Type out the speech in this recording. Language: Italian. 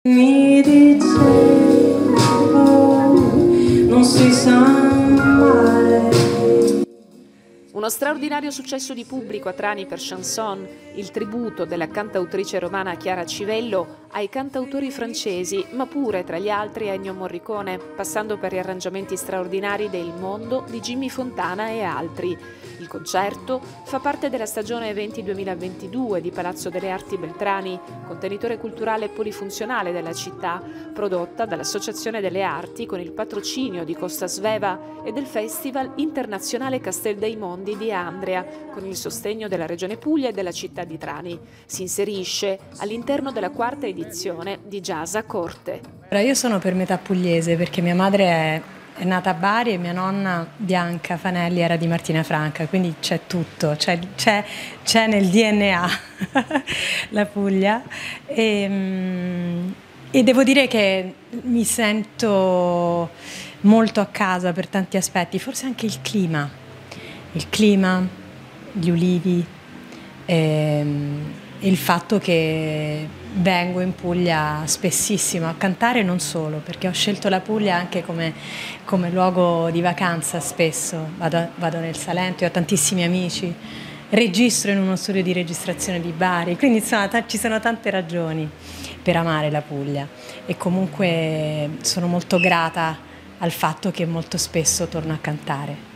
Mi dicevo, non si sa mai. Uno straordinario successo di pubblico a Trani per Chanson, il tributo della cantautrice romana Chiara Civello ai cantautori francesi, ma pure tra gli altri Ennio Morricone, passando per gli arrangiamenti straordinari del Mondo di Jimmy Fontana e altri. Il concerto fa parte della stagione Eventi 2022 di Palazzo delle Arti Beltrani, contenitore culturale polifunzionale della città, prodotta dall'Associazione delle Arti con il patrocinio di Costa Sveva e del Festival Internazionale Castel dei Mondi di Andria, con il sostegno della Regione Puglia e della città di Trani. Si inserisce all'interno della quarta edizione di Jazz a Corte. Io sono per metà pugliese perché mia madre è nata a Bari e mia nonna Bianca Fanelli era di Martina Franca, quindi c'è tutto, c'è nel DNA la Puglia e devo dire che mi sento molto a casa per tanti aspetti, forse anche il clima, gli ulivi, il fatto che vengo in Puglia spessissimo a cantare, non solo, perché ho scelto la Puglia anche come luogo di vacanza spesso, vado nel Salento, ho tantissimi amici, registro in uno studio di registrazione di Bari, quindi insomma ci sono tante ragioni per amare la Puglia e comunque sono molto grata al fatto che molto spesso torno a cantare.